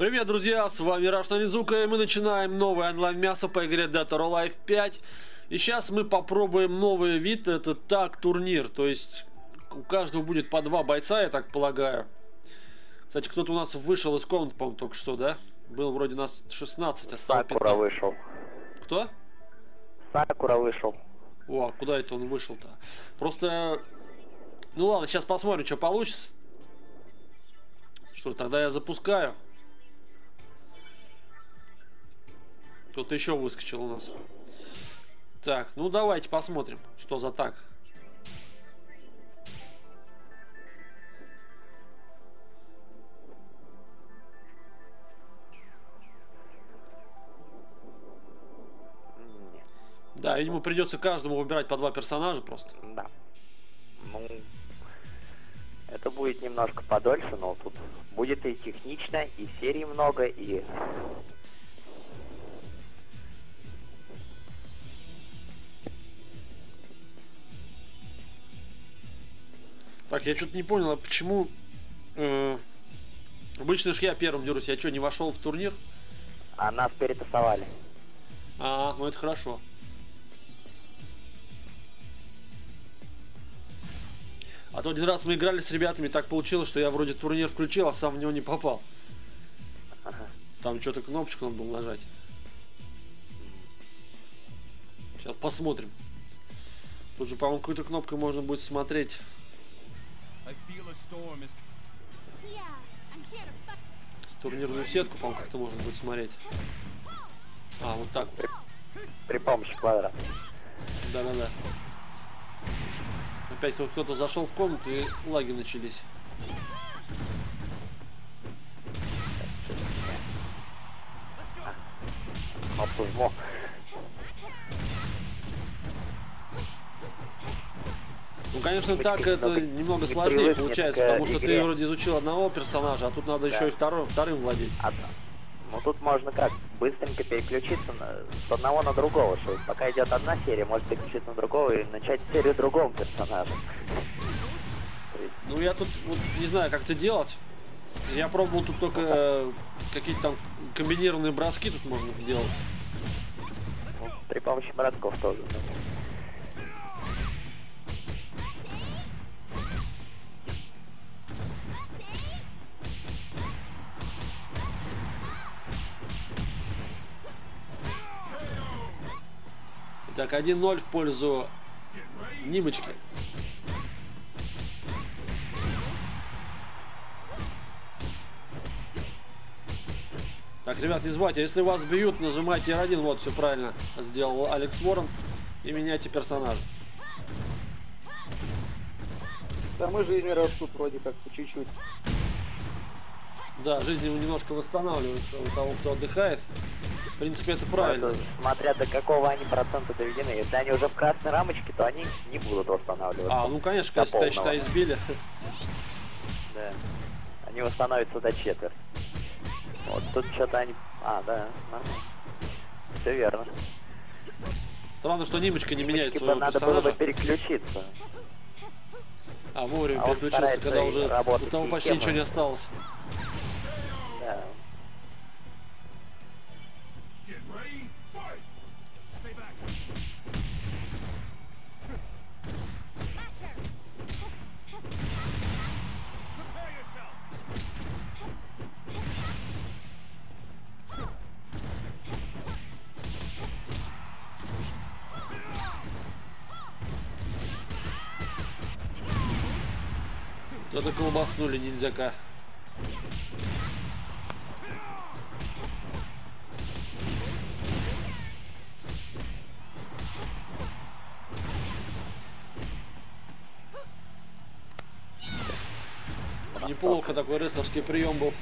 Привет, друзья, с вами Рашнаридзука, и мы начинаем новое онлайн-мясо по игре Dead or Alive 5. И сейчас мы попробуем новый вид, это так-турнир, то есть у каждого будет по 2 бойца, я так полагаю. Кстати, кто-то у нас вышел из комнаты, по-моему, только что, да? Был вроде нас 16, а стало 15. Сакура вышел. Кто? Сакура вышел. О, а куда это он вышел-то? Просто... Ну ладно, сейчас посмотрим, что получится. Что, тогда я запускаю. Кто-то еще выскочил у нас. Так, ну давайте посмотрим, что за так. Да, видимо, придется каждому выбирать по 2 персонажа просто. Да. Ну, это будет немножко подольше, но тут будет и технично, и серий много, и... Так, я что-то не понял, а почему... Обычно ж я первым дерусь, я что, не вошел в турнир? А нас перетасовали. А, ну это хорошо. А то один раз мы играли с ребятами, так получилось, что я вроде турнир включил, а сам в него не попал. Ага. Там что-то кнопочку надо было нажать. Сейчас посмотрим. Тут же, по-моему, какой-то кнопкой можно будет смотреть. С турнирную сетку, по-моему, как-то можно будет смотреть. А, вот так. При помощи квадрата. Да-да-да. Опять кто-то зашел в комнату и лаги начались. Обсужмо. Ну, конечно, так это немного сложнее получается, потому что ты вроде изучил одного персонажа, а тут надо еще и вторым владеть. Ну тут можно как, быстренько переключиться с одного на другого, что пока идет одна серия, может переключиться на другого и начать серию другого персонажа. Ну я тут вот не знаю, как это делать. Я пробовал тут только какие-то там комбинированные броски тут можно делать. Ну, при помощи братков тоже. Итак, 1-0 в пользу Нимочки. Так, ребят, не забывайте, если вас бьют, нажимайте R1, вот, все правильно сделал Алекс Ворон, и меняйте персонажа. Да, мы жизни растут вроде как по чуть-чуть. Да, жизнь немножко восстанавливается у того, кто отдыхает. В принципе, это правильно. Это, смотря до какого они процента доведены. Если они уже в красной рамочке, то они не будут восстанавливаться. А, ну конечно, если тебя, считай, избили. Да. Они восстановятся до четверти. Вот тут что-то они... А, да, нормально. Все верно. Странно, что Нимочка не меняет Нимочке своего надо персонажа. было бы переключиться. А, вовремя он переключился, когда уже у того почти системой. ничего не осталось. Да. Кто-то колбаснули ниндзяка. Неплохо такой рыцарский прием был.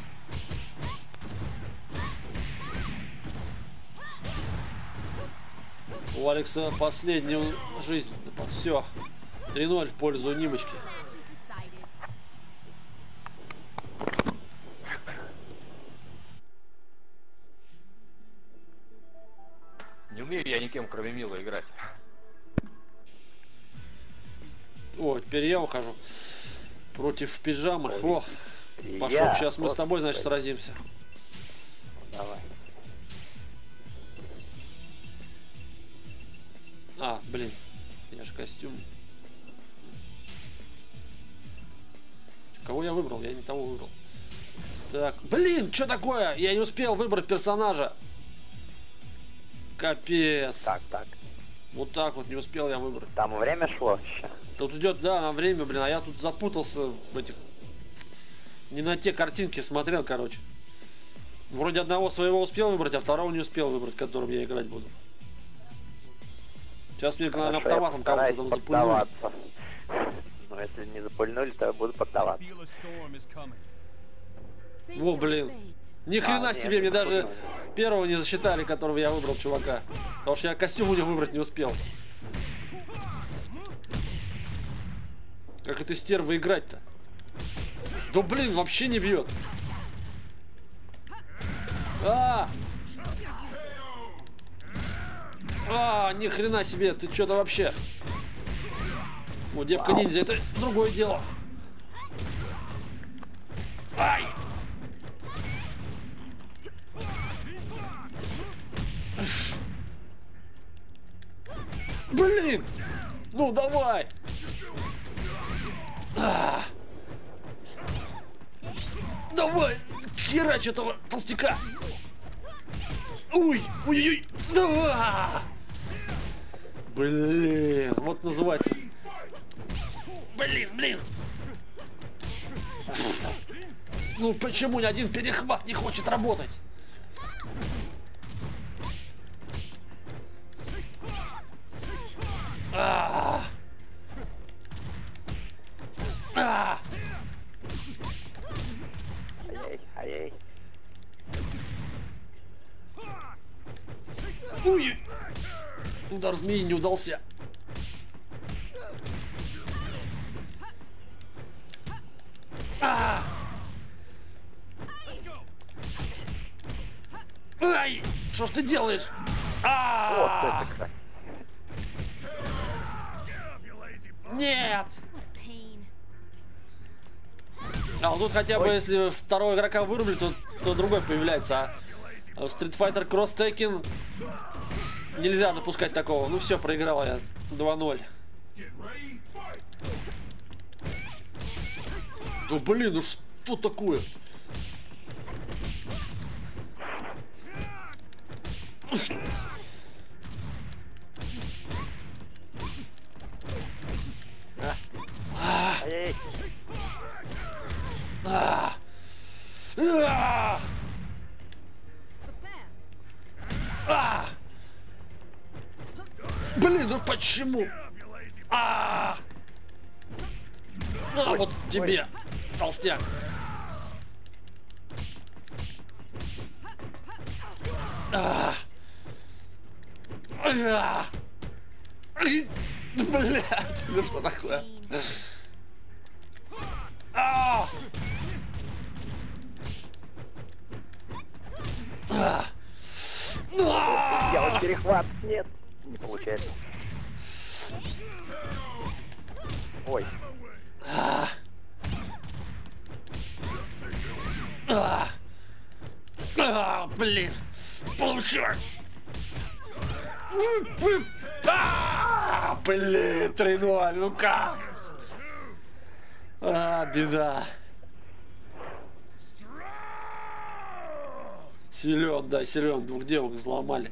У Алекса последняя жизнь. Все. 3-0 в пользу Нимочки. Не умею я никем, кроме Милы, играть. О, теперь я ухожу. Против пижамы. О, пошел. Сейчас мы с тобой, значит, сразимся. А, блин. Я же костюм. Кого я выбрал? Я не того выбрал. Так, блин, что такое? Я не успел выбрать персонажа. Капец. Так. Вот так вот не успел я выбрать. Там время шло еще. Тут идет, да, на время, блин, а я тут запутался в этих... Не на те картинки смотрел, короче. Вроде одного своего успел выбрать, а второго не успел выбрать, которым я играть буду. Сейчас мне, наверное, автоматом кого-то там запульнули. Но если не запульнули, то я буду поддаваться. Во, блин. Ни хрена нет, себе, мне не даже запульнули. первого не засчитали, которого я выбрал, чувака. Потому что я костюм у него выбрать не успел. Как это стерва играть-то? Да блин, вообще не бьет. Ни хрена себе, ты что-то вообще. О, девка ниндзя, это другое дело. Ай! Блин! Ну давай! Давай! Херач этого толстяка! Ой! Ой-ой-ой! Да! Блин! Вот называется. Блин! Ну почему ни один перехват не хочет работать? Ай-яй. Ой! Удар змеи не удался. Ай! Что ж ты делаешь? Вот это как. Нет! А вот тут хотя бы, если второго игрока вырубили, то другой появляется. А в Street Fighter Cross Tekken нельзя допускать такого. Ну все, проиграл я 2-0. Да блин, ну что такое? Ай-яй. Блин, ну почему? Вот тебе, толстяк. Блять, ну что такое? Сделать перехват. Нет, не получается. Ой. Блин, получай. Блин, 3-0, ну как? Беда. Силен, да, силен. Двух девок взломали.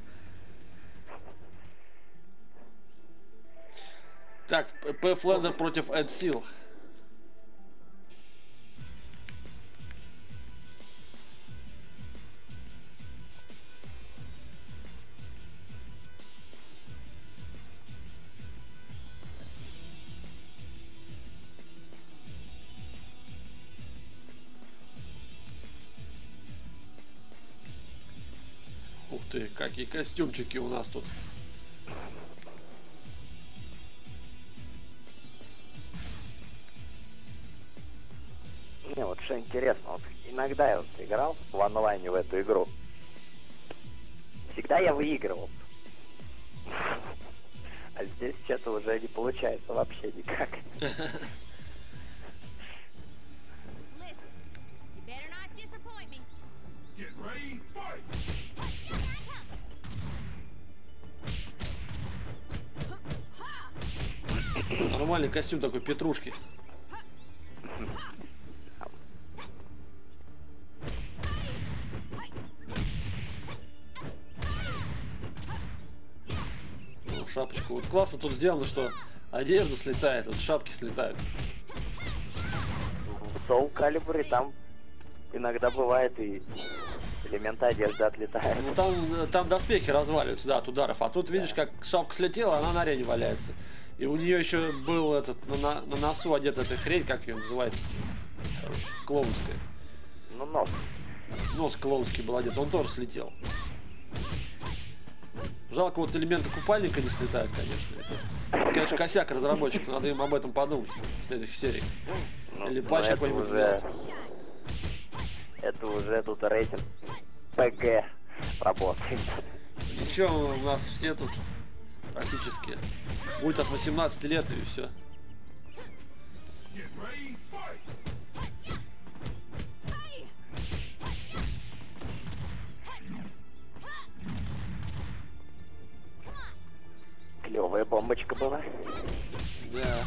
Так, Pathfinder против Эд Сил. Ух ты, какие костюмчики у нас тут. Мне вот что интересно, вот иногда я вот играл в онлайне в эту игру. Всегда я выигрывал. А здесь что-то уже не получается вообще никак. Нормальный костюм такой петрушки. Ну, шапочку. Вот классно тут сделано, что одежда слетает, вот шапки слетают. В Soul Calibur там иногда бывает и элементы одежды отлетают. Ну там доспехи разваливаются, да, от ударов. А тут видишь, как шапка слетела, она на арене валяется. И у нее еще был этот на носу одета эта хрень, как ее называется? Короче, клоунская. Ну, нос. Нос клоунский был одет, он тоже слетел. Жалко, вот элементы купальника не слетают, конечно. Это, конечно, косяк разработчиков, надо им об этом подумать в следующих сериях. Ну, Или патч какой-нибудь сделать. Это уже тут рейтинг ПГ работает. Ничего, у нас все тут практически будет от 18 лет и все. Клевая бомбочка была. Да.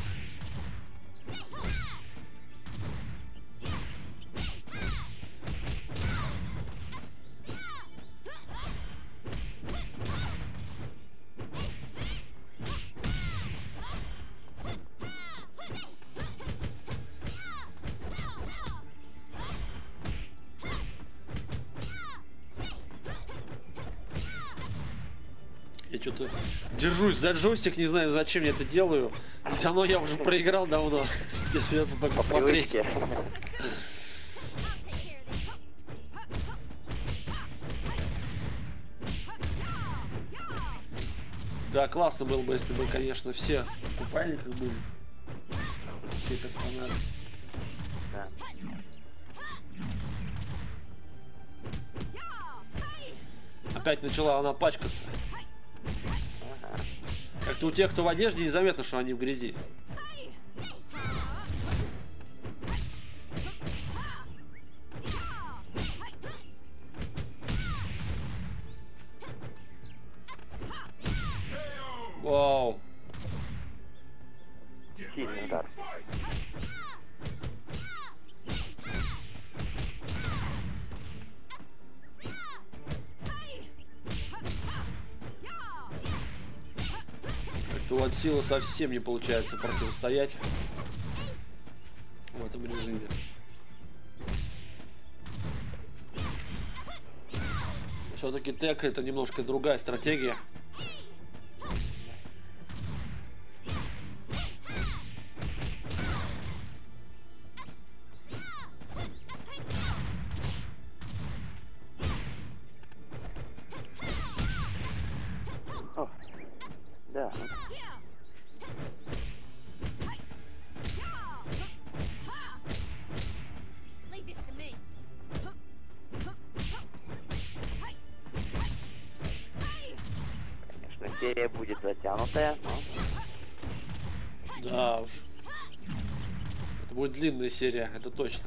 Я что-то держусь за джойстик, не знаю, зачем я это делаю. Все равно я уже проиграл давно. Мне придется только смотреть. Да, классно было бы, если бы, конечно, все в купальниках были. Все персонажи. Да. Опять начала она пачкаться. Как-то у тех, кто в одежде, незаметно, что они в грязи. Вау. Сильный удар. Как-то от силы совсем не получается противостоять в этом режиме. Все-таки тег это немножко другая стратегия. О, да. Конечно, серия будет затянутая, но Да уж. Это будет длинная серия, это точно.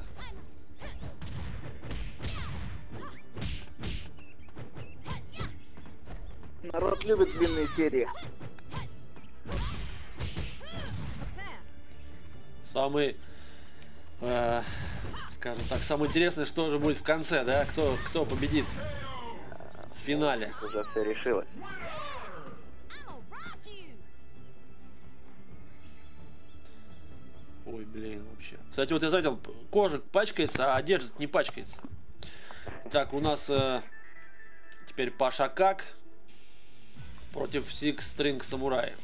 Народ любит длинные серии. Самый, скажем так, самое интересное, что же будет в конце, да? Кто победит в финале? уже все решилось. Ой, блин, вообще. Кстати, вот я заметил, кожа пачкается, а одежда не пачкается. Так, у нас теперь Паша Как против Six String Samurai.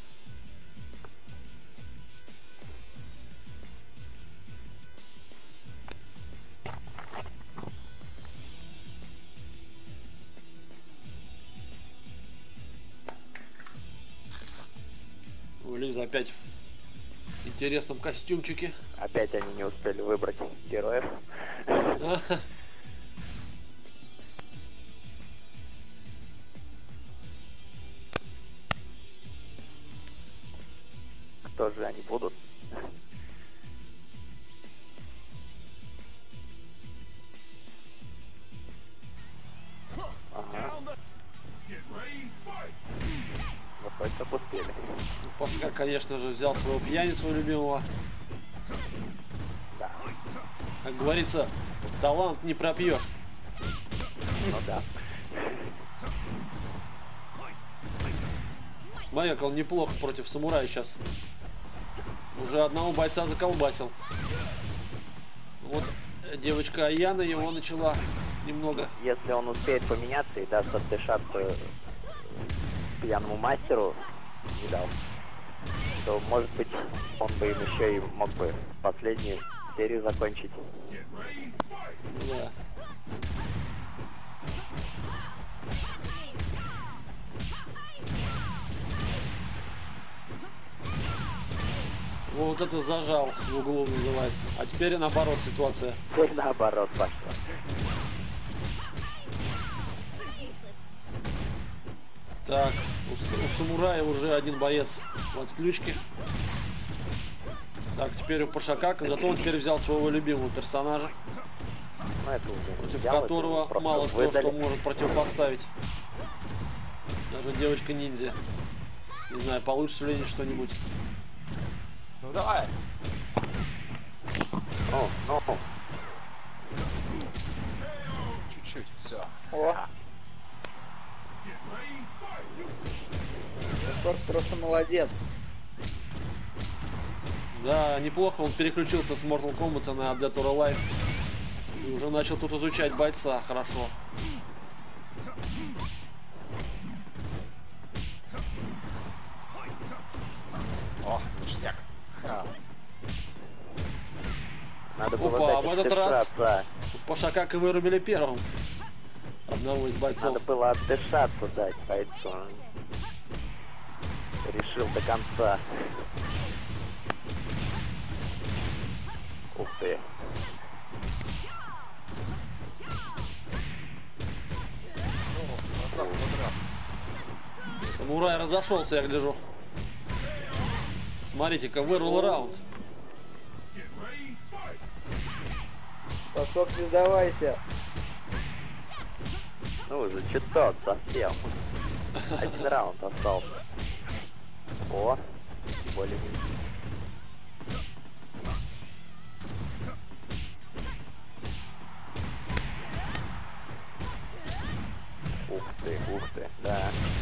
Лиза опять в интересном костюмчике. Опять они не успели выбрать героев. Кто же они будут? Ага. Вот только успели. Пашка, конечно же, взял своего пьяницу любимого. Да. Как говорится, талант не пропьешь. Ну да. Смотри, как он неплохо против самурая сейчас. Уже одного бойца заколбасил. Вот девочка Аяна его начала немного. Если он успеет поменяться и даст отдышаться пьяному мастеру, не дал, то, может быть, он бы им еще и мог бы последнюю серию закончить. Да. Вот это зажал в углу называется. А теперь наоборот ситуация. Теперь наоборот пошла. Так, у самурая уже один боец в отключке. Так, теперь у Пашака, зато он теперь взял своего любимого персонажа, Ну, это уже против взял, это которого просто мало кто выдали. что может противопоставить. Даже девочка-ниндзя. Не знаю, получится ли что-нибудь. Ну давай. Ну, Чуть-чуть, все. О. Сорт просто молодец. Да, неплохо, он переключился с Mortal Kombat на Dead or Alive. И уже начал тут изучать бойца, хорошо. О, ништяк. Ха. надо было Опа, дать в этот раз отдышаться. Пашака вырубили первым. Одного из бойцов. Надо было отдышаться дать бойцу. Он решил до конца. Ух ты. Красавчик, подряд. Самурай разошелся, я гляжу. Смотрите-ка, вырвал раунд. Пашок, не сдавайся. Ну уже чуток совсем. Один раунд остался. О, более-менее. Ух ты, да.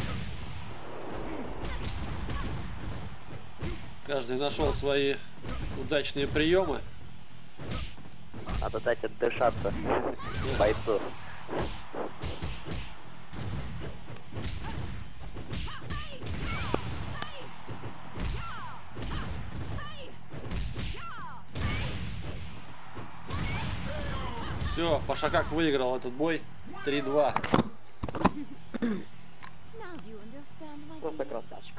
Каждый нашел свои удачные приемы. Надо дать отдышаться бойцу. Все, Пашакак выиграл этот бой. 3-2. Просто красавчик.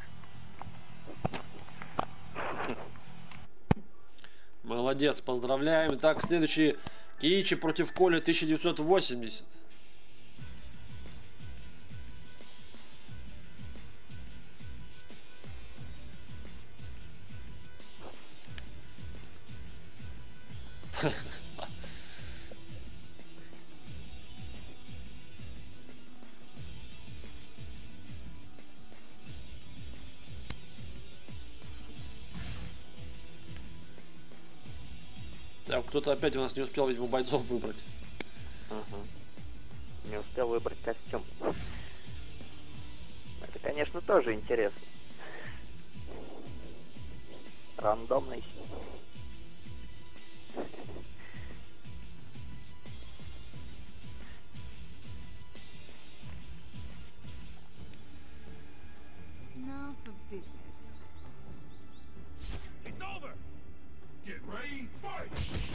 Молодец, поздравляем. Итак, следующий Киичи против Коли 1980. Так, кто-то опять у нас не успел, видимо, бойцов выбрать. Угу. Не успел выбрать костюм. Это, конечно, тоже интересно. Рандомный. Now for business. It's over! Get ready, fight!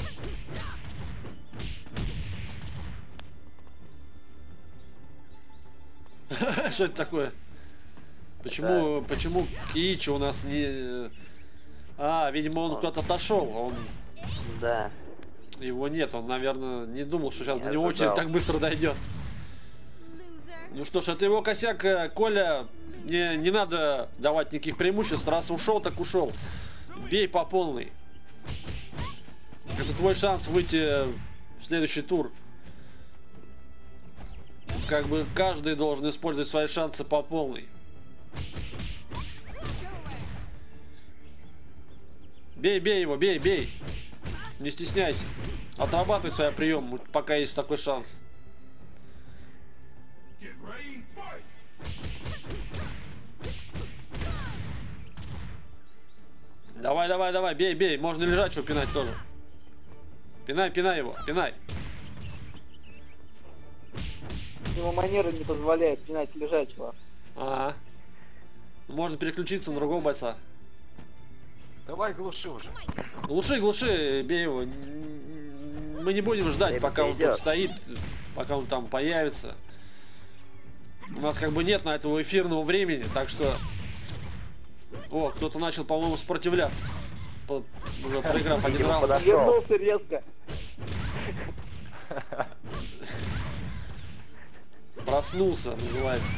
Что это такое? Почему Киичи у нас не... А, видимо, он куда-то отошел. Он... Да. Его нет, он, наверное, не думал, что сейчас Не до него ожидал. очередь так быстро дойдет. Ну что ж, это его косяк, Коля. Не надо давать никаких преимуществ. Раз ушел, так ушел. Бей по полной. Это твой шанс выйти в следующий тур. Как бы каждый должен использовать свои шансы по полной. Бей, бей его, бей, бей. Не стесняйся. Отрабатывай свои приемы, пока есть такой шанс. Get ready, fight! Давай, давай, давай, бей, бей. Можно лежачего пинать тоже. Пинай, пинай его, пинай. Ему манера не позволяет пинать лежачего. Ага. Можно переключиться на другого бойца. Давай глуши уже. Глуши, глуши, бей его. Мы не будем ждать, Время пока он тут идет. стоит, пока он там появится. У нас как бы нет на этого эфирного времени, так что... О, кто-то начал, по-моему, сопротивляться. Уже проиграв один Дима раунд. подошел. Вернулся резко. Проснулся, называется.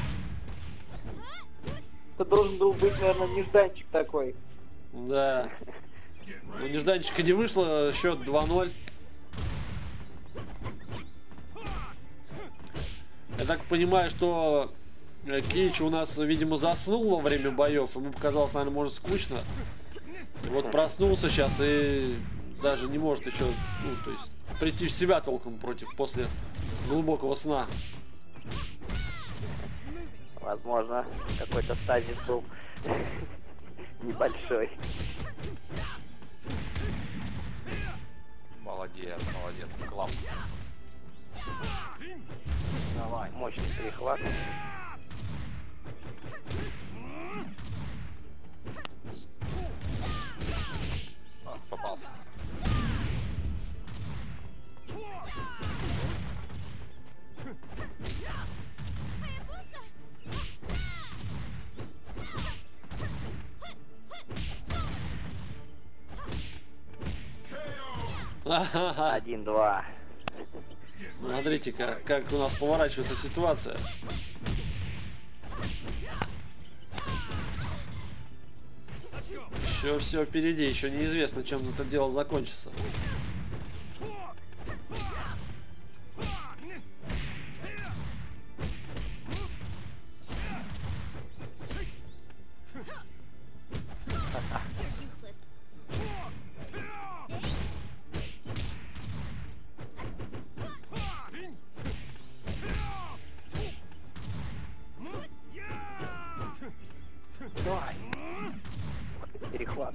Это должен был быть, наверное, нежданчик такой. Да. Ну, нежданчика не вышло, счет 2-0. Я так понимаю, что Кич у нас, видимо, заснул во время боев. Ему показалось, наверное, может, скучно. И вот проснулся сейчас и даже не может еще, ну, то есть, прийти в себя толком после глубокого сна. Возможно, какой-то стазис был небольшой. Молодец, молодец, класс. Давай. Мощный перехват. Попался. Ага. 1-2. Смотрите, как у нас поворачивается ситуация. Еще все впереди, еще неизвестно, чем это дело закончится. Useless. Давай. Перехват.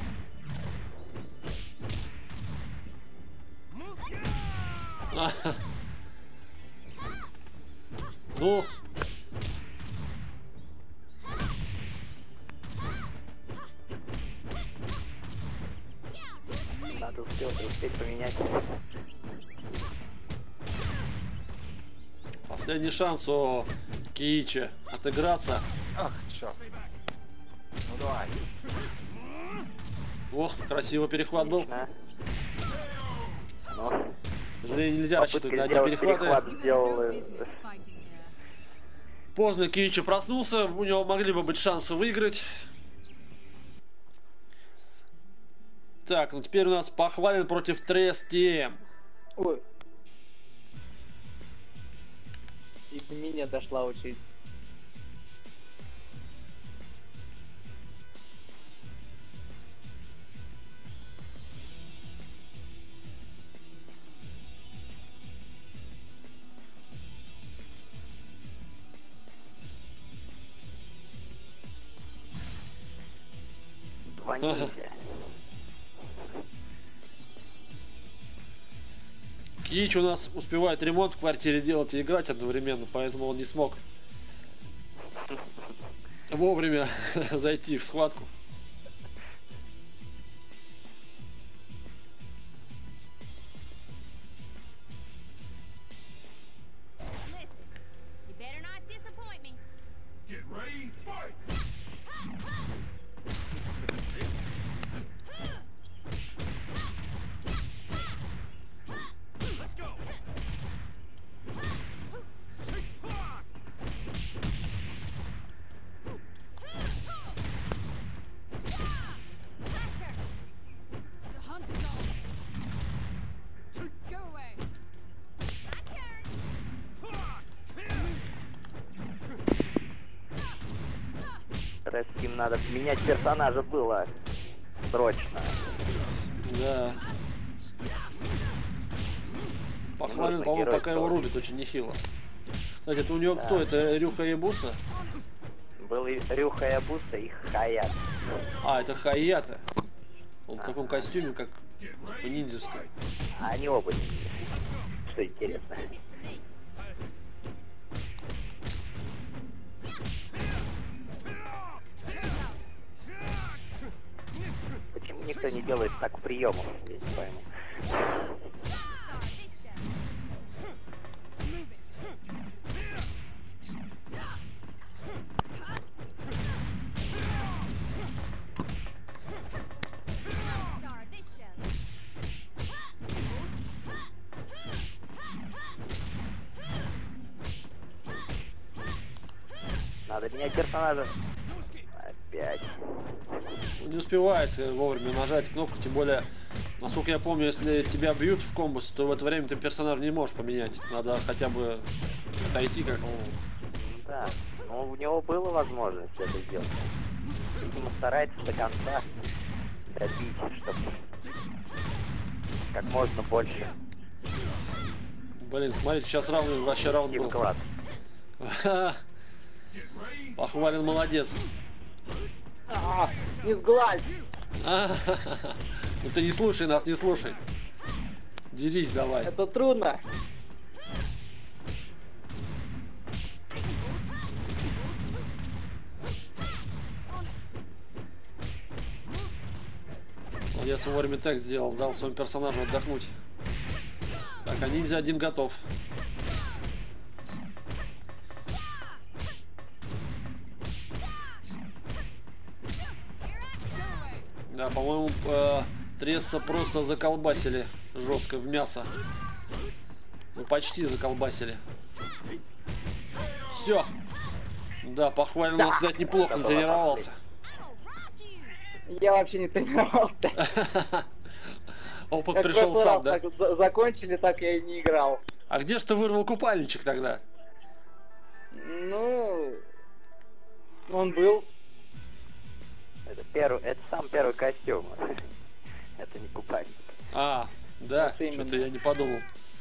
Ну, Надо успеть поменять. последний шанс у Киича отыграться. Ах, черт. Ну давай. Ох, красивый перехват был. Отлично. Но К сожалению, нельзя рассчитывать на попытка одни сделать перехваты. перехват сделал. Business fighting here. Поздно Киича проснулся, у него могли бы быть шансы выиграть. Так, ну теперь у нас Похвален против Трес ТМ. Ой. И до меня дошла очередь. Два ниндзя. Киич у нас успевает ремонт в квартире делать и играть одновременно, поэтому он не смог вовремя зайти в схватку. Listen, you better not disappoint me. Get ready, fight! Let's go! My turn. The hunt is on. Go away. My turn. Рестим надо менять персонажа было. Срочно. Да. Похвален, нужно по-моему, герой пока его тоже. рубит очень нехило. Кстати, это у него кто? Это Рюха Ябуса? Был и Рюха Ябуса, и Хаят. А, это Хаята. Он в таком костюме, как по ниндзевском. А они оба не видят. Что интересно. Почему никто не делает так приемов? Я не пойму. Start this show. Move it. Start this show. Надо менять персонажа. Опять. Он не успевает вовремя нажать кнопку, тем более, насколько я помню, если тебя бьют в комбос, то в это время ты персонаж не можешь поменять. Надо хотя бы отойти как-то. Да. Ну, у него была возможность это сделать. Видимо, старается до конца добить, чтобы как можно больше Блин, смотрите, сейчас вообще раунд и был. вклад. Похвален, молодец. Не сглазь! Ну ты не слушай нас, не слушай. Дерись давай. Это трудно. Молодец, вовремя так сделал, дал своему персонажу отдохнуть. Так, а ниндзя один готов. Да, по-моему, Тресса просто заколбасили жестко в мясо. Ну, почти заколбасили. Все. Да, похвален, у нас, кстати, неплохо натренировался. Я вообще не тренировался. Опыт Как в пришел прошлый сам, раз да? так закончили, так я и не играл. А где ж ты вырвал купальничек тогда? Ну, он был. Это сам первый костюм. Это не купальник. А, да, Вот именно. что-то я не подумал.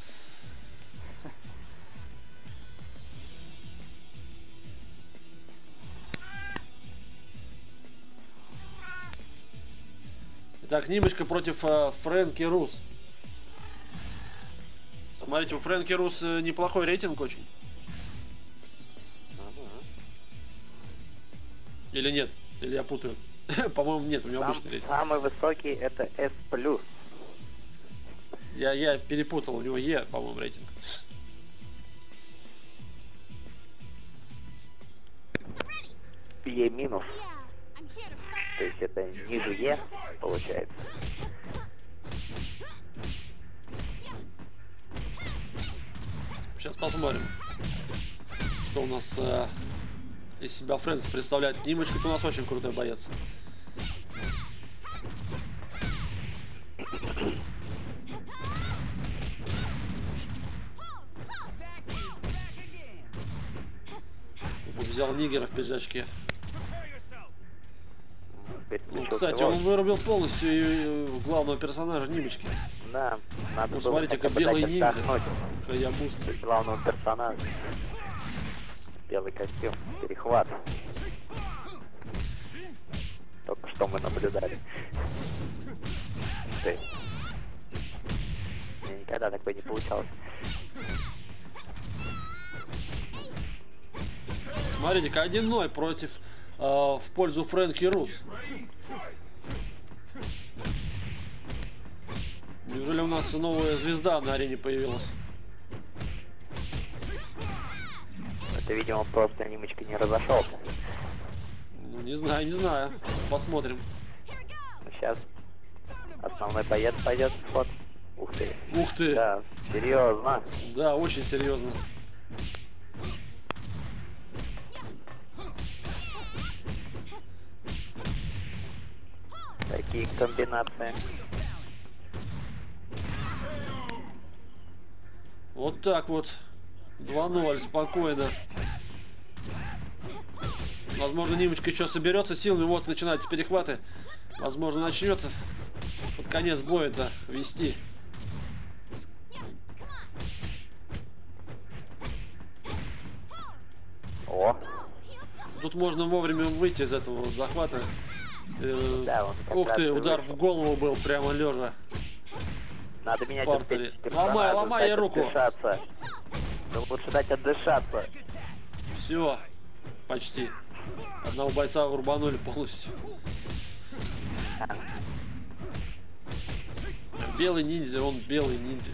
Итак, Нимочка против Фрэнки Рус. Смотрите, у Фрэнки Рус неплохой рейтинг очень. Или нет? Или я путаю? По-моему, нет, у него обычный рейтинг. Самый высокий это S+. Я перепутал, у него Е, по-моему, рейтинг. Е минус. Yeah, I'm here to fight. То есть это ниже Е получается. Сейчас посмотрим, что у нас из себя Фрэнс представляет. Нимочка у нас очень крутой боец. Взял нигера в пиджачке. Ну, кстати, он вырубил полностью и главного персонажа Нимочки. Да, надо Ну, было смотрите-ка, хотя бы белый дать ниндзя. отдохнуть Хаябуса. главному персонажу. Белый костюм, перехват. Только что мы наблюдали. Ты. Мне никогда такое не получалось. Смотрите-ка, 1-0 против в пользу Фрэнки Рус. Неужели у нас новая звезда на арене появилась? Это, видимо, просто Нимочка не разошелся. Ну, не знаю, не знаю. Посмотрим. Ну, сейчас основной боец пойдет в ход. Ух ты. Ух ты! Да, серьезно. Да, очень серьезно. Такие комбинации. Вот так вот. 2-0, спокойно. Возможно, Нимочка еще соберется силами. Вот начинаются перехваты. Возможно, начнется. под конец боя-то вести. О, Тут можно вовремя выйти из этого вот захвата. да, он как Ух раз ты, и удар вышел. в голову был прямо лежа. Надо менять Партере. персонажа, Ломай дать ей руку. отдышаться. Да лучше дать отдышаться. Все, почти. Одного бойца урбанули полностью. Белый ниндзя, он белый ниндзя.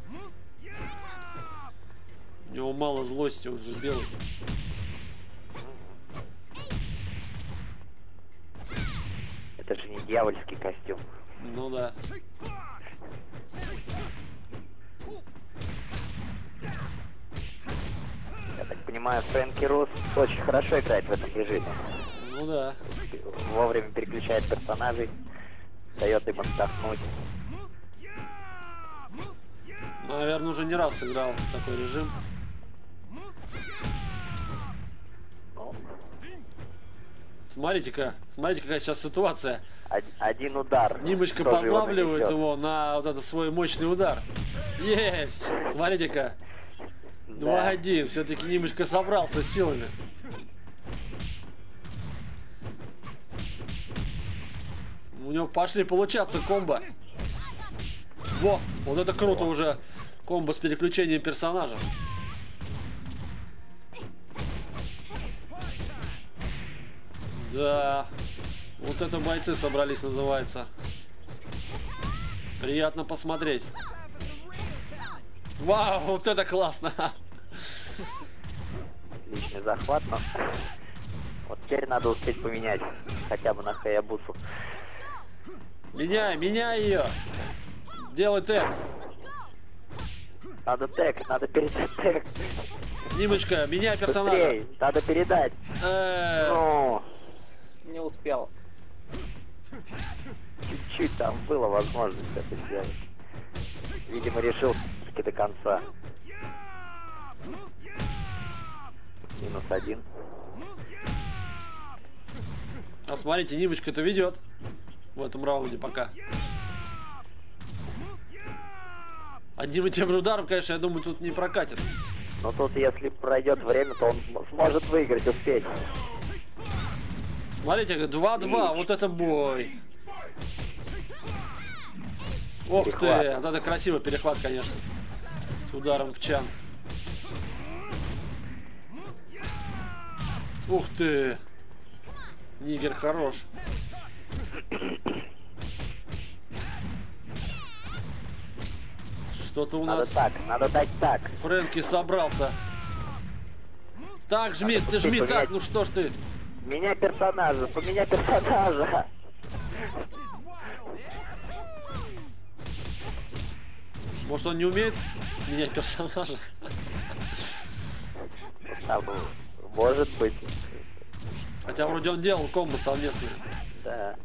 У него мало злости, он же белый. Это же не дьявольский костюм. Ну да. Я так понимаю, Фрэнки Рус очень хорошо играет в этом режиме. Ну да. Вовремя переключает персонажей, дает им отдохнуть. Наверное, уже не раз сыграл в такой режим. Смотрите-ка, какая сейчас ситуация. Один удар. Нимочка тоже его подлавливает нанесет. его на вот этот свой мощный удар. Есть! Смотрите-ка. 2-1. Все-таки Нимочка собрался с силами. У него пошли получаться комбо. Во! Вот это круто уже. Комбо с переключением персонажа. Да. Вот это бойцы собрались, называется. Приятно посмотреть. Вау, вот это классно. Личный захват, но... Вот теперь надо успеть поменять. Хотя бы на Хаябусу. Меняй ее. Делай тег. Надо тег, надо передать тег. Нимочка, меняй персонажа. Быстрей, надо передать. Ну, Не успел. чуть-чуть там было возможность это сделать. Видимо, решил таки до конца. -1. А смотрите, Нимочка-то ведет в этом раунде пока. Одним и тем же ударом, конечно, я думаю, тут не прокатит. Но тут, если пройдет время, то он сможет выиграть, успеть. Смотрите, 2-2, вот это бой. Ох ты, Перехват. вот это красивый перехват, конечно. С ударом в чан. Ух ты. Нигер хорош. Что-то у Надо нас так, надо дать так. Фрэнки собрался. Так, жми, ты жми поменять. так, ну что ж ты. Меняй персонажа, поменяй персонажа. Может, он не умеет менять персонажа? Там, может быть, Хотя вроде он делал комбо совместное. да.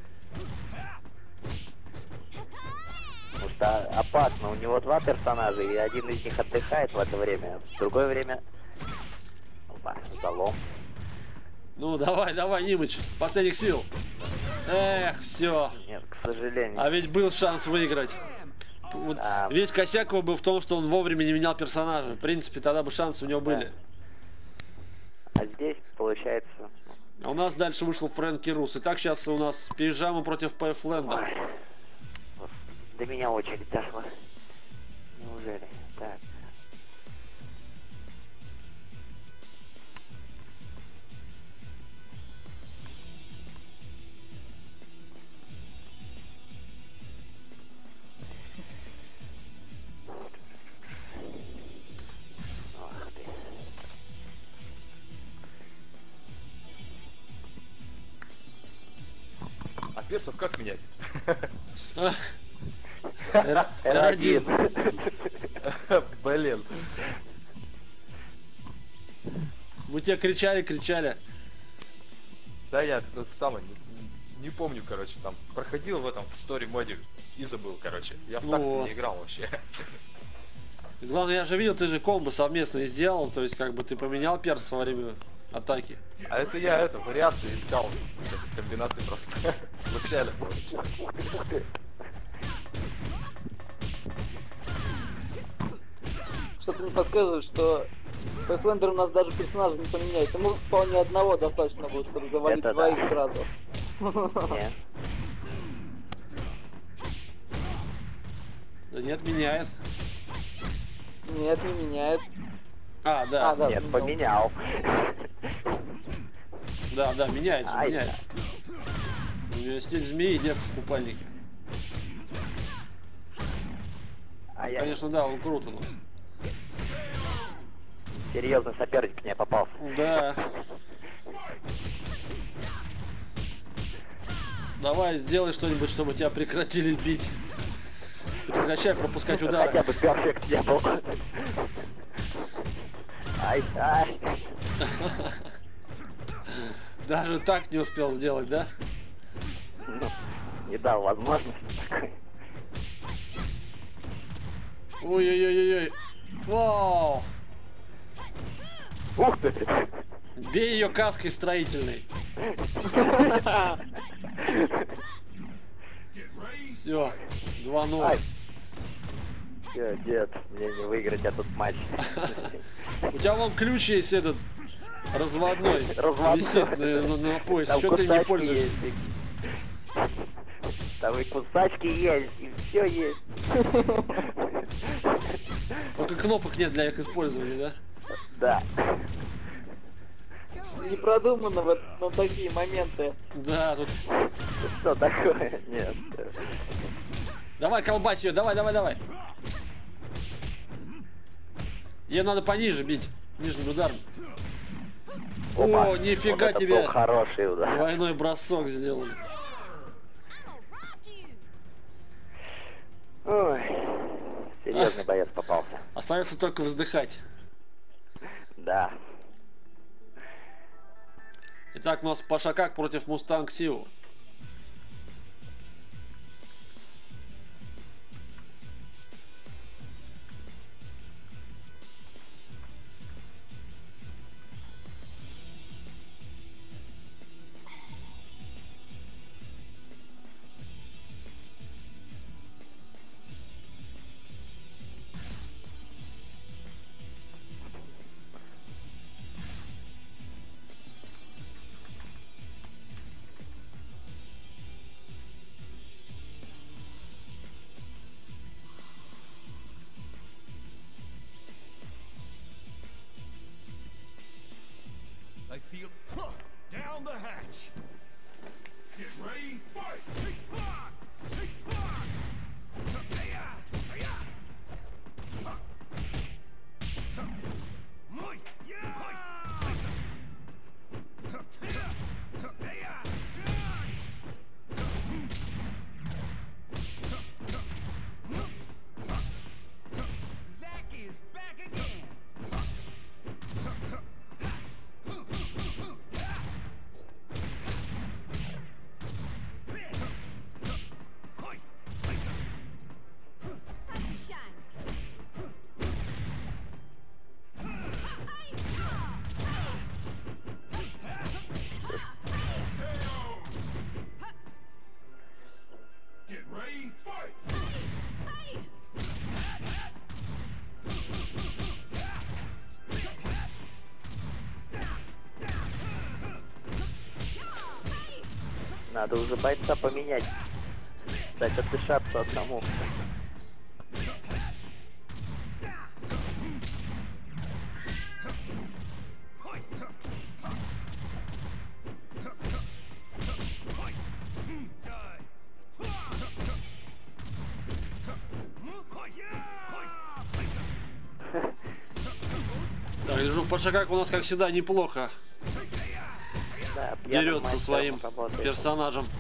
Потому что опасно, у него два персонажа, и один из них отдыхает в это время, в другое время... Опа, залом. Ну, давай, Нимыч, последних сил. Эх, все. Нет, к сожалению. А ведь был шанс выиграть. Вот Да. весь косяк его был в том, что он вовремя не менял персонажа. В принципе, тогда бы шансы у него были. А здесь, получается... А у нас дальше вышел Фрэнки Рус. Итак, сейчас у нас пижама против Пайфленда. Ой, до меня очередь дошла. Неужели? Так. Ах ты. А персов как менять? R1. Блин. Мы тебе кричали. Да я тот самый, не помню, короче, там проходил в этом стори моде и забыл, короче. Я в Ну такт вот. не играл вообще. Главное, я же видел, ты же комбо совместно сделал. То есть, как бы ты поменял перс во время атаки. А это я вариацию искал. Комбинации просто случайно получилось. Что-то мне подсказывает, что Пэthfinder у нас даже персонажа не поменяет. Ему вполне одного достаточно будет, чтобы завалить Это двоих да. сразу. Не. Да нет, меняет. Нет, не меняет. А, да. да, Нет, поменял. поменял. Да, меняет же, Ай, меняет. У нее стиль змеи и девка в купальнике. А я Конечно, да, он крут у нас. серьезный соперник мне попался. Да. Давай, сделай что-нибудь, чтобы тебя прекратили бить. Прекращай пропускать удары. Хотя бы перфект не был. Ай. Даже так не успел сделать, да? Ну, не дал возможности. Ой-ой-ой-ой. Вау! Ух ты! Бей ее каской строительной. Все, 2-0. Ай. Всё, дед, мне не выиграть этот матч. У тебя вон ключ есть этот разводной. Разводной. Висит на поясе. Там Что ты не кусачки пользуешься? есть. Там и кусачки есть, и все есть. Только кнопок нет для их использования, да? Да. Не продумано вот на такие моменты. Да, тут... Что такое? Нет. Давай, колбась ее, давай. Ее надо пониже бить, нижним ударом. Опа. О, нифига Вот это тебе. был хороший удар. Двойной бросок сделали. Ой. Серьезный боец попался. Остается только вздыхать. Да. Итак, у нас Пашакак против Мустанг Сиу. I feel down the hatch. Get ready, fight! Zack is back again. Get ready, fight! Надо уже бойца поменять. Дать отдышаться одному. Так, вижу, Пашакак у нас, как всегда, неплохо Да, пьяным дерется со мастером своим работает. персонажем.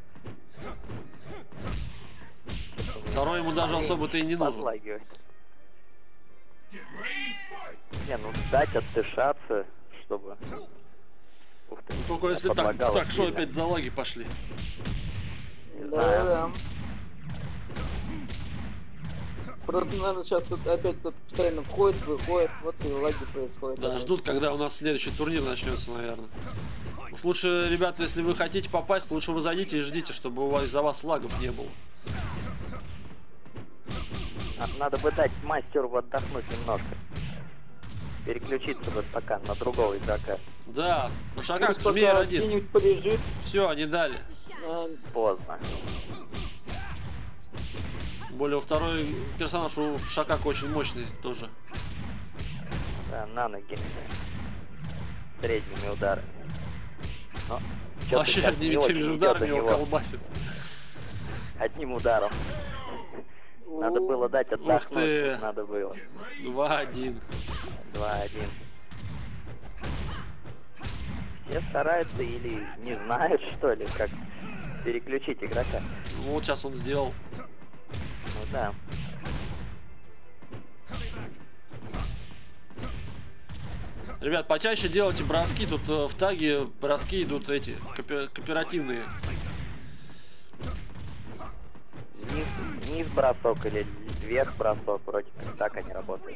Второй ему даже особо-то и не нужен. Подлагивает. Get ready, fight! Не, ну дать отдышаться, чтобы... Ух ты, Только меня если так, подлагало так что сильно. опять залаги пошли. Не знаю. Да. Просто, наверное, сейчас тут опять кто-то постоянно входит, выходит, вот и лаги происходят. Да, ждут, когда у нас следующий турнир начнется, наверное. Уж лучше, ребята, если вы хотите попасть, лучше вы зайдите и ждите, чтобы у вас из-за вас лагов не было. Надо бы дать мастеру отдохнуть немножко. переключиться вот пока на другого игрока. Да, ну Шакак Пусть Жмейр пока один. где-нибудь полежит. Все, они дали. Поздно. Более второй персонаж у Шакака очень мощный тоже. Да, на ноги. Средними ударами. Но чё-то Вообще сейчас одними не теми очень же идёт ударами у его него. колбасит. Одним ударом. Надо было дать ты. отдохнуть. Надо было. 2-1. 2-1. Все стараются или не знают, что ли, как переключить игрока. Ну, вот сейчас он сделал. Ну да. Ребят, почаще делайте броски. Тут в таге броски идут эти кооперативные. Вниз бросок или вверх бросок, вроде как так они работают.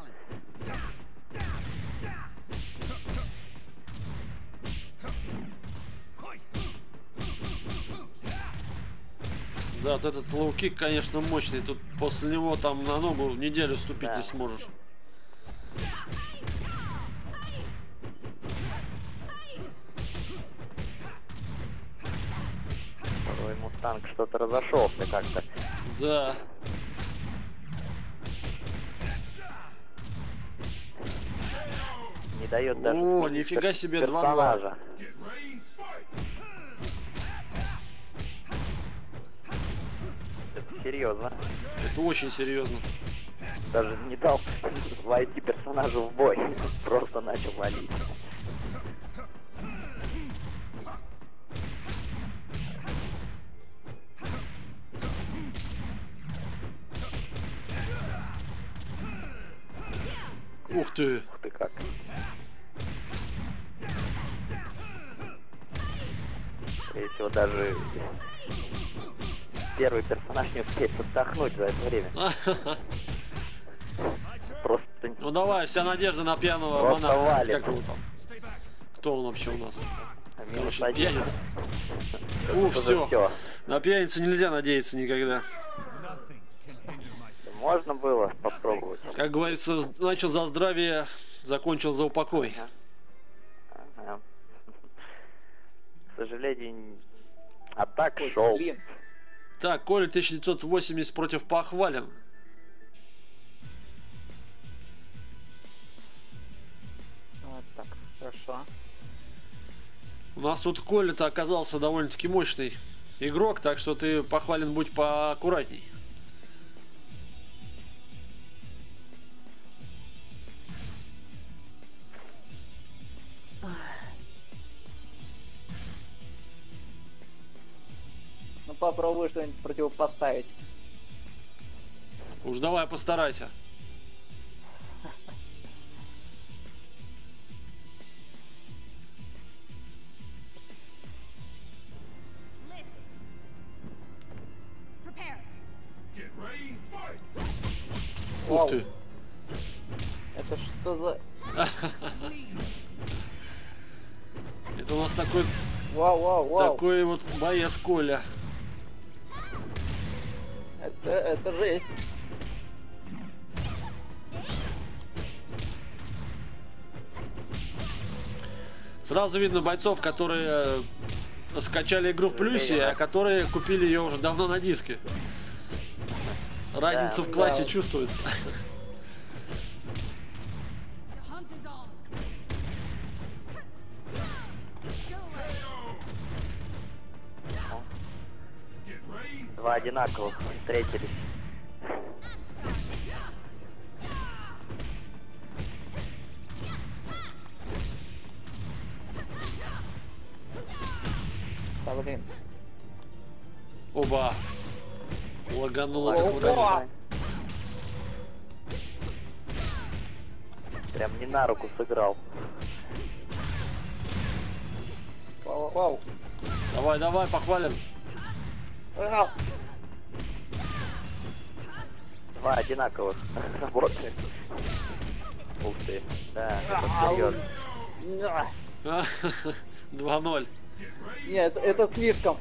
Да, вот этот лоу-кик, конечно, мощный. Тут после него там на ногу неделю ступить Да. не сможешь. Второй мустанг что-то разошелся как-то. Да. Не дает даже О, сменить нифига себе, 2-2. персонажа. Get ready, fight. Это серьезно. Это очень серьезно. Даже не дал войти персонажу в бой. Просто начал валить. Ух ты. Ух ты как. Скорее всего, даже первый персонаж не успеет отдохнуть за это время. Просто Ну давай, вся надежда на пьяного Просто монаха. валит. Как его там? Кто он вообще у нас? минус Короче, один. пьяница. Это Ух, уже все. всё. На пьяницу нельзя надеяться никогда. Можно было попробовать. Как говорится, начал за здравие, закончил за упокой. Ага. К сожалению, а так Ой, шел. блин. Так, Коля 1980 против Похвален. Вот так, хорошо. У нас тут Коля-то оказался довольно-таки мощный игрок, так что ты, Похвален, будь поаккуратней. Ну попробуй что-нибудь противопоставить. Уж давай постарайся. Listen. Prepare. Get ready, fight. Ух Вау. ты. Это что за... Это у нас такой, Вау, вау, вау. такой вот боец Коля. Это жесть. Сразу видно бойцов, которые скачали игру в плюсе, а которые купили ее уже давно на диске. Разница Да. в классе Да. чувствуется. The hunt is on. Go away. Get ready. Два одинаковых встретились. Да, блин. Оба. Лагануло как Опа. враги. Прям не на руку сыграл. Вау, вау. Давай, давай, Похвален. Вау. Два одинаковых работают. Ух ты. Да, это Ау. серьезно. А, 2-0. Нет, это слишком.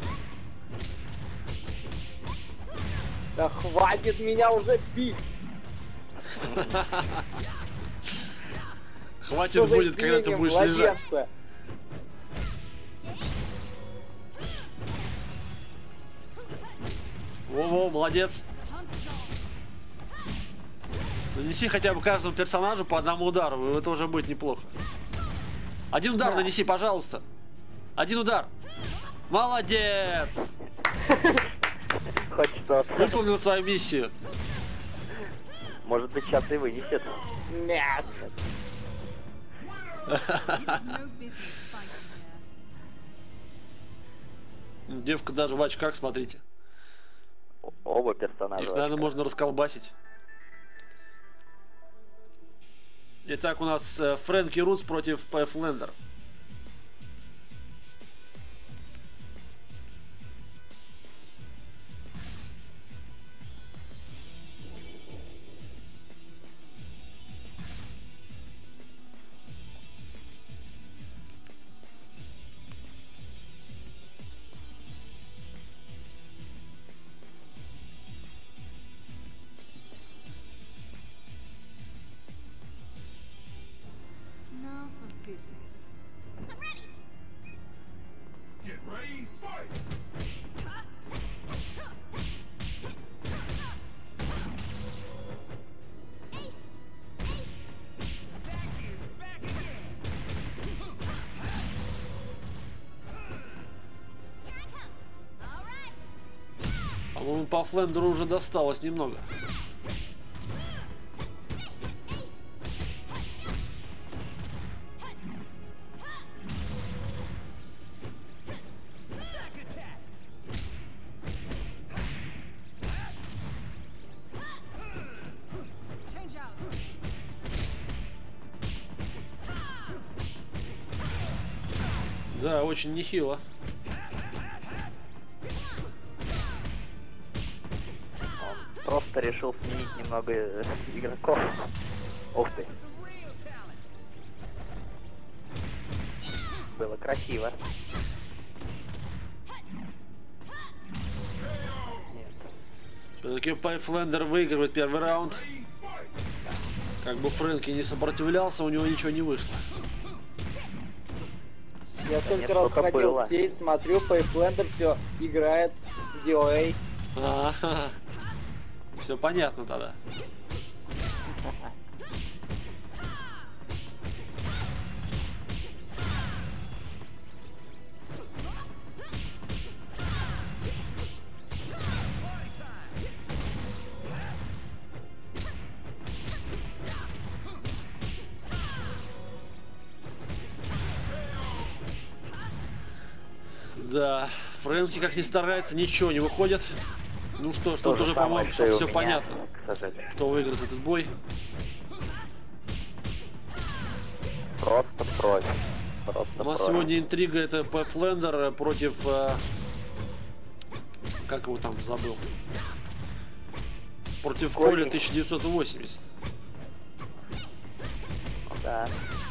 Да хватит меня уже бить. Хватит Что за будет, когда ты изменение будешь лежать. младенца? Во-во, молодец. The hunt is on. Нанеси хотя бы каждому персонажу по одному удару, и это уже будет неплохо. Один удар нанеси, пожалуйста. Один удар. Молодец! Хоть что-то. Выполнил свою миссию. Может быть, сейчас и вынесет. Нет. No business fighting here. Девка даже в очках, смотрите. Оба персонажа. Их, в наверное, очках. можно расколбасить. Итак, у нас Фрэнки Рутс против Пэйфлендер. Now for business. Get ready, fight! Zack is back again. По-моему, по Флендеру уже досталось немного. Zack attack. Change out. Да, очень нехило. Он просто решил сменить немного игроков. Ух ты. Some real talent. Было красиво. Нет. Все-таки Пэйфлендер выигрывает первый раунд. Как бы Фрэнки не сопротивлялся, у него ничего не вышло. Я нет, столько раз сколько хотел было. сесть, смотрю, Пейфлендер все играет в DOA. Все понятно тогда. Да, Фрэнки как ни старается, ничего не выходит. Ну что ж, То тут же уже, самое, по-моему, что и у все меня, понятно, к сожалению. кто выиграет этот бой. Просто кровь. Просто У нас кровь. сегодня интрига, это Пэйфлендер против... как его там забыл? Против Коли. Коля 1980. Да.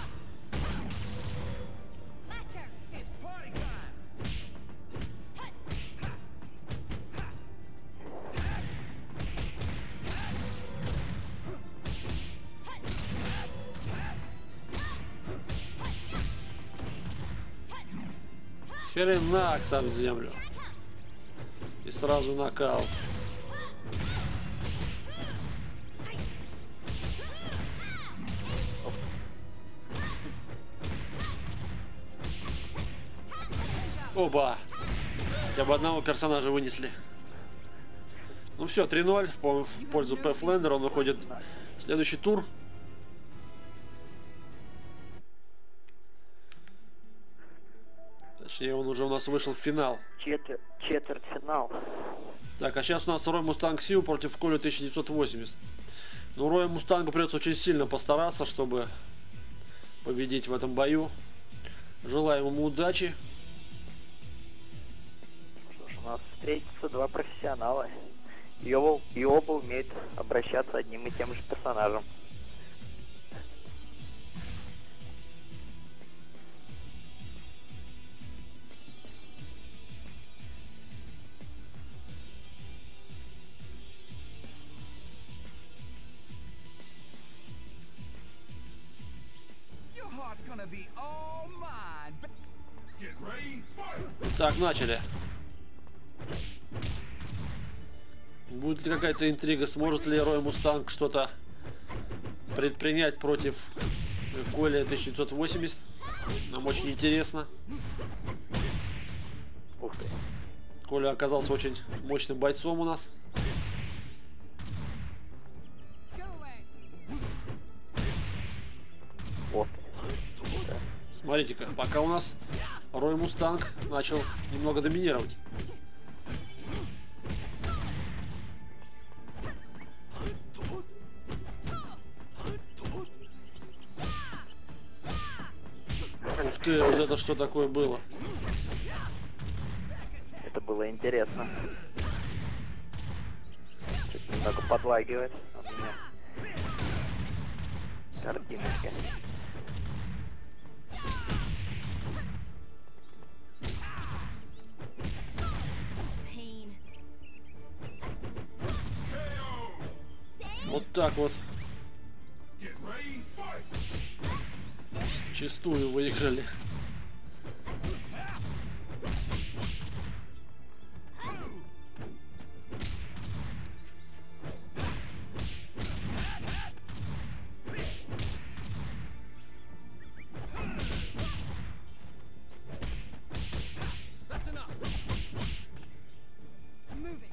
It's party time. Хренак сам в землю. И сразу нокаут. Оба. Хотя бы одного персонажа вынесли. Ну все, 3-0 в пользу Пэйфлендера. Он выходит в следующий тур. Точнее, он уже у нас вышел в финал. Четвертьфинал. Так, а сейчас у нас Рой Мустанг Сил против Коля 1980. Ну, Рою Мустангу придется очень сильно постараться, чтобы победить в этом бою. Желаем ему удачи. Что ж, у нас встретятся два профессионала. И оба умеют обращаться одним и тем же персонажем. heart's gonna be all mine. Get ready, fight! Так, начали. Будет ли какая-то интрига? Сможет ли Рой Мустанг что-то предпринять против Коля 1980? Нам очень интересно. Ух ты. Коля оказался очень мощным бойцом у нас. Go away. Вот ты. Да. Смотрите-ка, пока у нас Рой Мустанг начал немного доминировать. Ух ты, вот это что такое было? Это было интересно. Чуть немного подлагивает у меня. Картиночка. Pain. Вот так вот. Get ready, fight! Чистую выиграли. That's enough. Moving.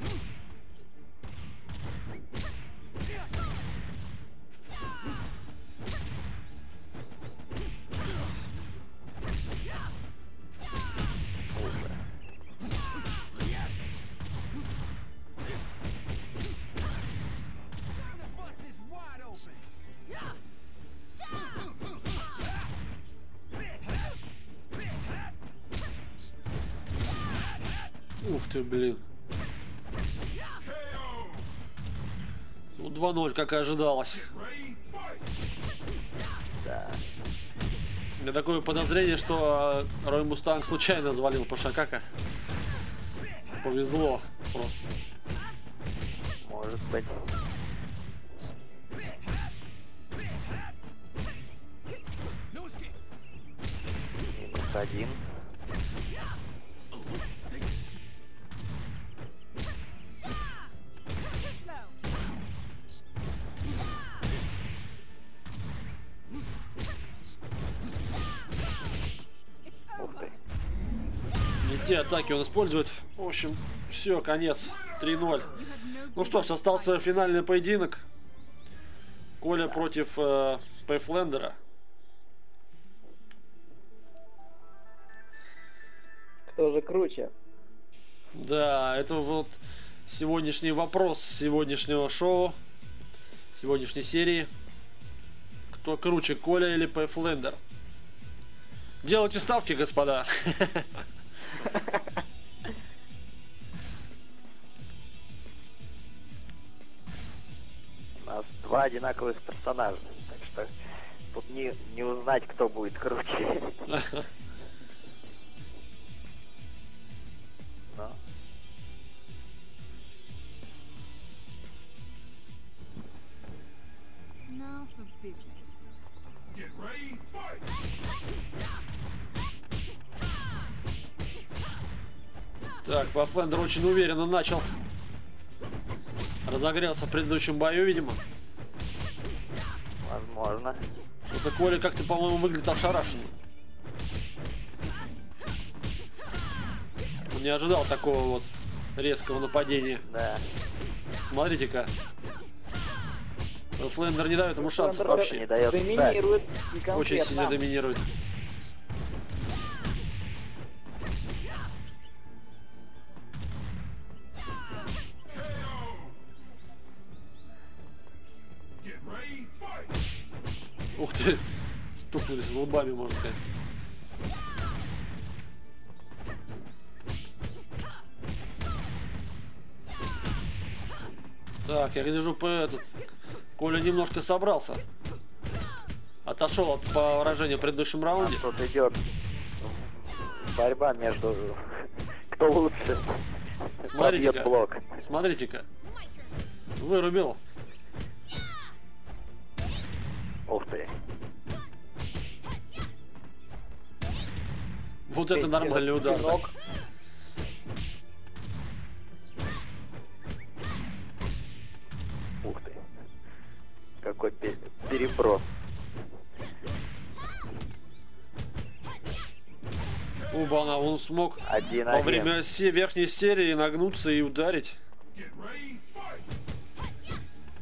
Time to bust this wide open. Ух ты, блин. Ну, 2-0, как и ожидалось. Ready, fight! Да. У меня такое подозрение, что Рой Мустанг случайно завалил Пашакака. Повезло просто. Может быть. No escape. -1. Too slow. It's Ух over. ты. Не те атаки он использует. В общем, все, конец. 3-0. Ну что ж, остался финальный поединок. Коля против Пейфлендера. Кто же круче? Да, это вот сегодняшний вопрос сегодняшнего шоу, сегодняшней серии. Кто круче, Коля или Пейфлендер? Делайте ставки, господа. У нас два одинаковых персонажа. Так что тут не узнать, кто будет круче. Но Now for business. Get ready, fight! Так, Пейфлендер очень уверенно начал. Разогрелся в предыдущем бою, видимо. возможно. Что-то Коля как-то, по-моему, выглядит ошарашенным. Он не ожидал такого вот резкого нападения. Да. Смотрите-ка. Флендер не дает ему шансов Флендер вообще. Не дает Доминирует и конкретно. Очень сильно доминирует. Get ready, fight! Ух ты. Стукнулись лбами, можно сказать. Так, я гляжу по этот. Коля немножко собрался. Отошел от поражения в предыдущем раунде. Тут идет борьба между кто лучше пробьет Смотрите-ка. блок. Смотрите-ка. Вырубил. Ух ты. Вот это нормальный удар. Да. Пинок. Ух ты. Какой переброс. Оба-на, он смог 1-1. во время верхней серии нагнуться и ударить. Get ready, fight.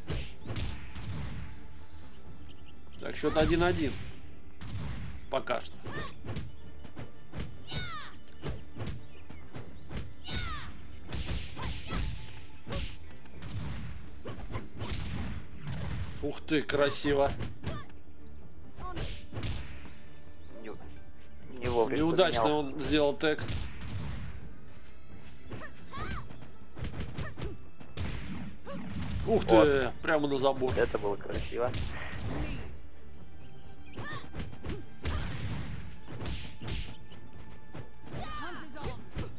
Так, счет 1-1. Пока что. Ух ты, красиво. Не вовремя Неудачно поменял. он сделал тег. Ух ты, Вот. прямо на забор. Это было красиво. The hunt is on.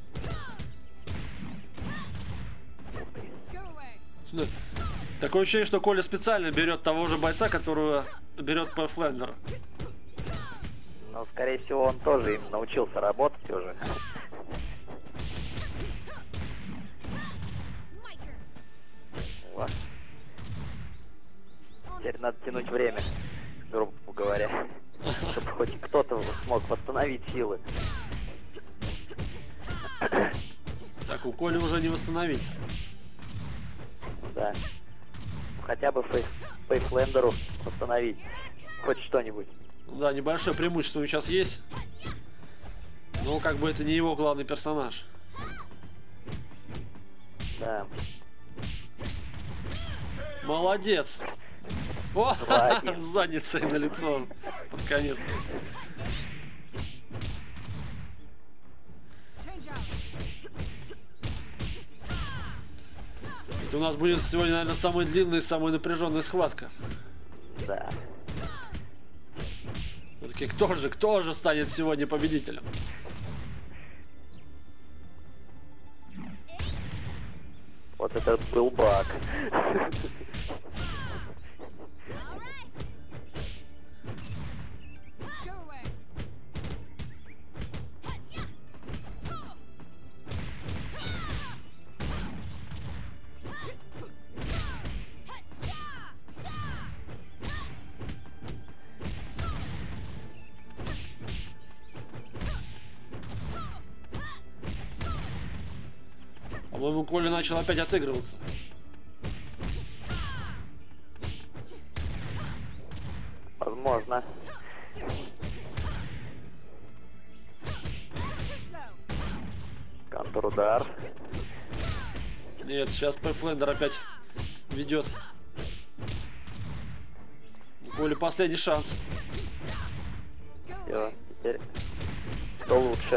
Go away. Такое ощущение, что Коля специально берет того же бойца, которого берет Pathfinder. Но, скорее всего, он тоже им научился работать уже. My turn. Вот. Теперь надо тянуть время, грубо говоря, чтобы хоть кто-то смог восстановить силы. Так, у Коли уже не восстановить. Да. Хотя бы Фейслендеру восстановить хоть что-нибудь. Да, небольшое преимущество у него сейчас есть. Но как бы это не его главный персонаж. Да. Молодец. О, 2-1. с задницей на лицо. Под конец. Change out. Это у нас будет сегодня, наверное, самая длинная и самая напряженная схватка. Да. Все-таки кто же станет сегодня победителем? Вот это был баг. Go away. По-моему, Коля начал опять отыгрываться. Возможно. Too slow. Контрудар. Нет, сейчас Pathfinder опять ведет. У Коли последний шанс. Go Все, away. теперь кто лучше?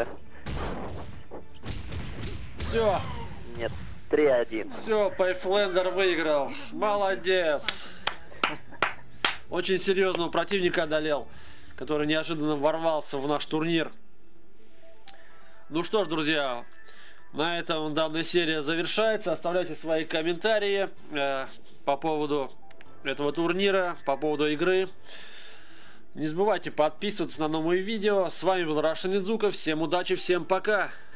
Все, Нет, 3-1. все, Pathfinder выиграл. Молодец. Очень серьезного противника одолел, который неожиданно ворвался в наш турнир. Ну что ж, друзья, на этом данная серия завершается. Оставляйте свои комментарии по поводу этого турнира, по поводу игры. Не забывайте подписываться на новые видео. С вами был Russian Недзука. Всем удачи, всем пока.